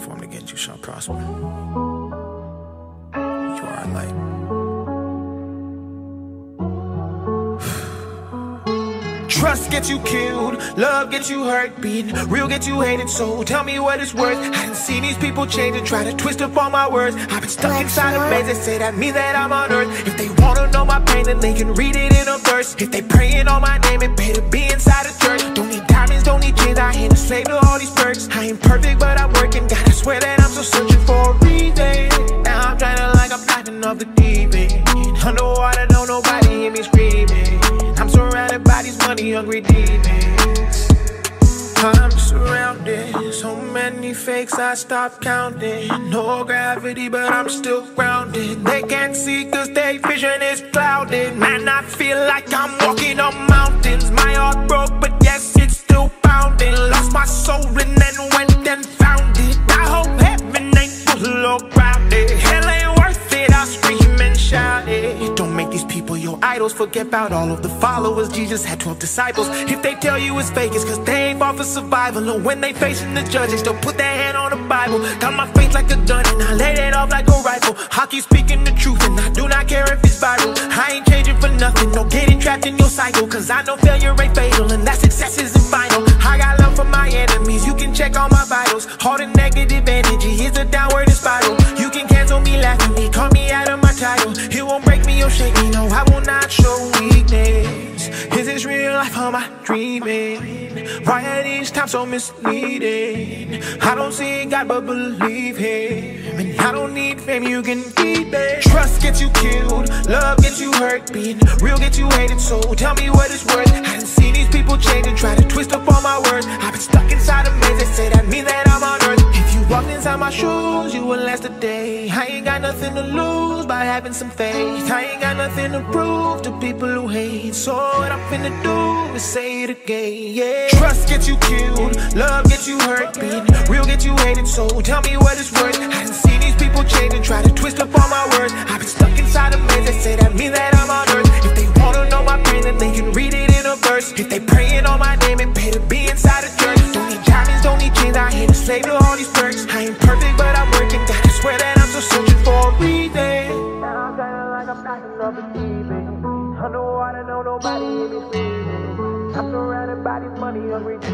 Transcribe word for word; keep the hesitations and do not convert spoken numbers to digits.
formed against you shall prosper. You are a light. Trust gets you killed, love gets you hurt, being real gets you hated, so tell me what it's worth. I done seen these people change and try to twist up all my words. I've been stuck inside a maze, they say that means that I'm on earth. If they wanna know my pain, then they can read it in a verse. If they praying on my name, it better be inside a church. Don't need diamonds, don't need chains, I ain't a slave to all these perks. I ain't perfect, but I'm working, God, I swear that I'm still searching for a reason. Now I'm trying to like I'm diving off the deep end. Underwater, don't nobody hear me screaming. I'm surrounded by these money-hungry demons. I'm surrounded, so many fakes I stopped counting. No gravity, but I'm still grounded. They can't see cause their vision is clouded. Man, I feel like I'm walking on mountains. My heart broke, but yes, it's still pounding. Lost my soul and then went and found it. I hope heaven ain't full of grounded. Hell ain't worth it, I'll scream and shout it. Don't make these people your idols. Forget about all of the followers. Jesus had twelve disciples. If they tell you it's fake, it's cause they ain't fought for survival. And when they facing the judges, they'll put their hand on the Bible. Got my faith like a gun and I laid it off like a rifle. I keep speaking the truth and I do not care if it's viral. I ain't changing for nothing, no getting trapped in your cycle. Cause I know failure ain't fatal and that success isn't final. I got love for my enemies, you can check all my vitals. All the negative energy is a downward spiral. You can cancel me, laugh at me, call me out of my title. It won't break me or shake me, no, I will not show weakness. Is this real life or am I dreaming? Why are these times so misleading? I don't see God but believe Him. And I don't need fame, you can keep it. Trust gets you killed, love gets you hurt, being real gets you hated, so tell me what it's worth. I done seen these people change and try to twist up all my words. I've been stuck inside a maze, they say that means that I'm on earth. If you walked inside my shoes, you would last a day. I ain't got nothing to lose by having some faith. I ain't got nothing to prove to people who hate. So what I'm finna do is say it again, yeah. Trust gets you killed, love gets you hurt, being real gets you hated, so tell me what it's worth. I done seen these people change and try to twist up all my words. I've been stuck inside a maze, they say that means that I'm on earth. If they wanna know my pain, then they can read it in a verse. If they praying on my name, it better be inside a church. Don't need diamonds, don't need chains, I ain't a slave to all these perks. I ain't perfect, but I'm working, God, I swear that I'm still searching for a reason. Now I'm trying like I'm diving off the deep end. Underwater, no nobody in me screaming. I'm surrounded by these money hungry